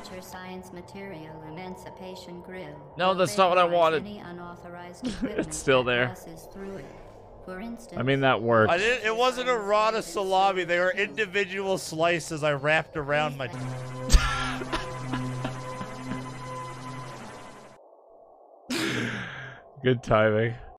Nature Science Material Emancipation Grill. No, that's not what I wanted. Any unauthorized equipment It's still that there. passes through it. For instance, I mean, that worked. It wasn't a rod of salami. They were individual slices I wrapped around my... Good timing.